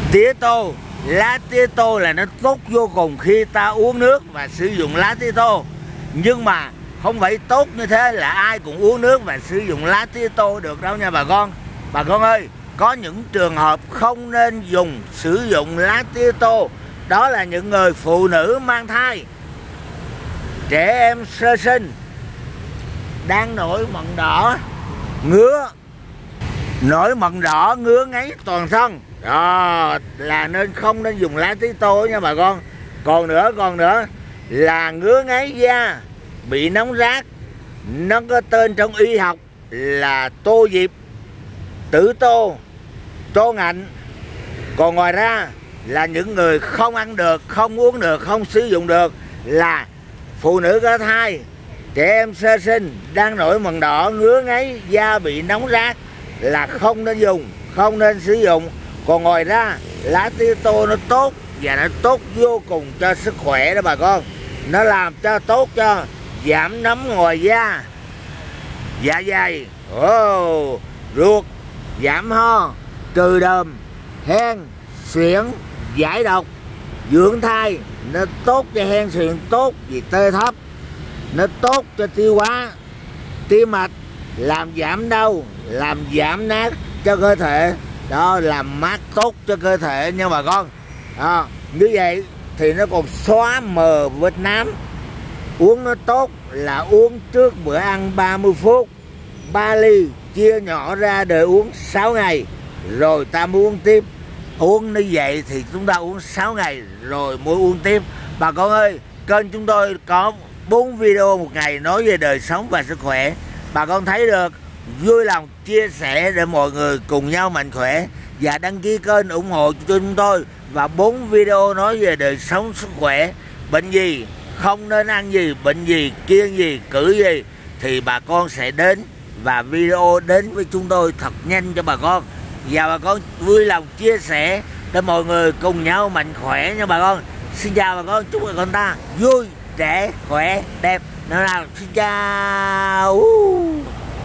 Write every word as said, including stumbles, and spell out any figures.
Tía tô, lá tía tô là nó tốt vô cùng khi ta uống nước và sử dụng lá tía tô. Nhưng mà không phải tốt như thế là ai cũng uống nước và sử dụng lá tía tô được đâu nha bà con. Bà con ơi, có những trường hợp không nên dùng sử dụng lá tía tô. Đó là những người phụ nữ mang thai, trẻ em sơ sinh, đang nổi mẩn đỏ, ngứa, nổi mẩn đỏ, ngứa ngáy toàn thân. Đó là nên không nên dùng lá tía tô nha bà con. Còn nữa, còn nữa là ngứa ngáy da, bị nóng rát, nó có tên trong y học là tô diệp, tử tô, tô ngạnh. Còn ngoài ra là những người không ăn được, không uống được, không sử dụng được là phụ nữ có thai, trẻ em sơ sinh, đang nổi mẩn đỏ, ngứa ngáy, da bị nóng rát là không nên dùng, không nên sử dụng. Còn ngoài ra lá tía tô nó tốt và nó tốt vô cùng cho sức khỏe đó bà con. Nó làm cho tốt cho giảm nấm ngoài da, dạ dày, oh, ruột, giảm ho, trừ đờm, hen, suyễn, giải độc, dưỡng thai. Nó tốt cho hen suyễn, tốt vì tê thấp, nó tốt cho tiêu hóa, tim mạch, làm giảm đau, làm giảm nát cho cơ thể. Đó, làm mát tốt cho cơ thể nha bà con. À, như vậy thì nó còn xóa mờ vết nám. Uống nó tốt là uống trước bữa ăn ba mươi phút, ba ly, chia nhỏ ra để uống sáu ngày, rồi ta muốn uống tiếp. Uống như vậy thì chúng ta uống sáu ngày rồi mới uống tiếp. Bà con ơi, kênh chúng tôi có bốn video một ngày nói về đời sống và sức khỏe. Bà con thấy được, vui lòng chia sẻ để mọi người cùng nhau mạnh khỏe và đăng ký kênh ủng hộ cho chúng tôi. Và bốn video nói về đời sống sức khỏe, bệnh gì, không nên ăn gì, bệnh gì, kiêng gì, cử gì thì bà con sẽ đến và video đến với chúng tôi thật nhanh cho bà con. Và bà con vui lòng chia sẻ để mọi người cùng nhau mạnh khỏe nha bà con. Xin chào bà con, chúc bà con ta vui, trẻ, khỏe, đẹp. Nào nào, xin chào.